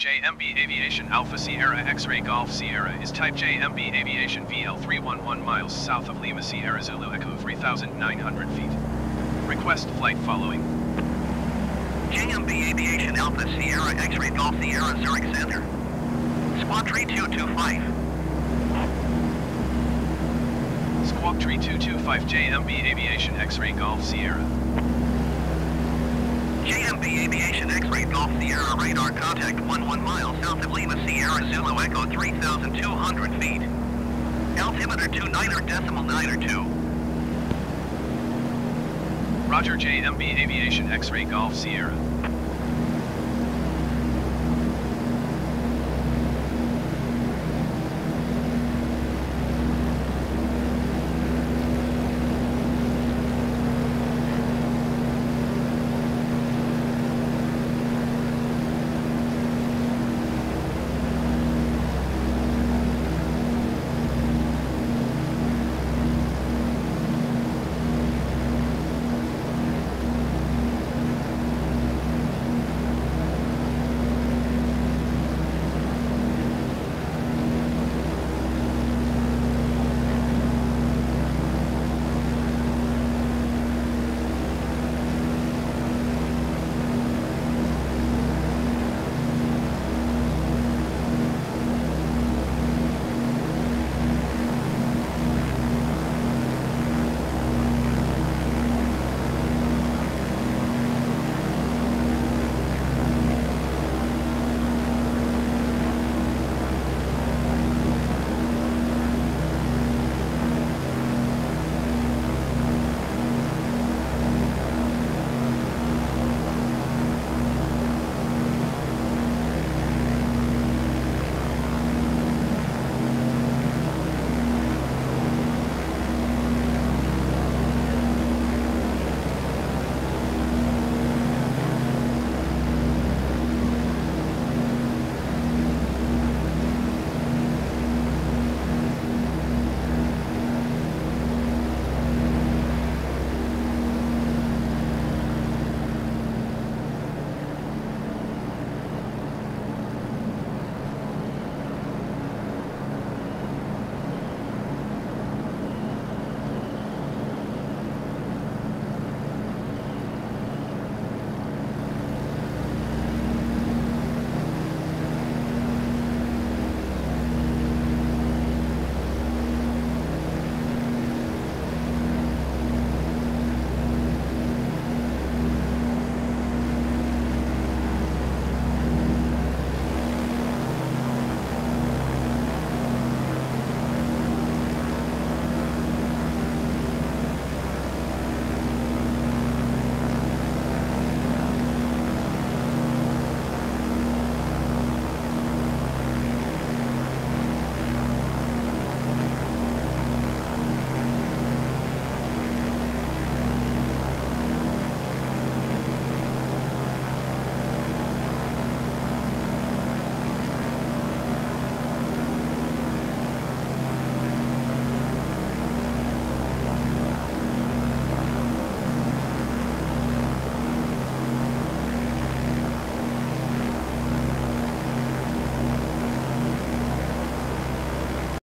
JMB Aviation Alpha Sierra X-Ray Golf Sierra is type JMB Aviation VL 311 miles south of Lima Sierra Zulu Echo 3,900 feet. Request flight following. JMB Aviation Alpha Sierra X-Ray Golf Sierra Zurich Center. Squawk 3225. Squawk 3225 JMB Aviation X-Ray Golf Sierra. JMB Aviation X-Ray Golf Sierra radar contact 11 miles south of Lima Sierra Zulu Echo 3,200 feet. Altimeter 29.902. Roger JMB Aviation X-Ray Golf Sierra.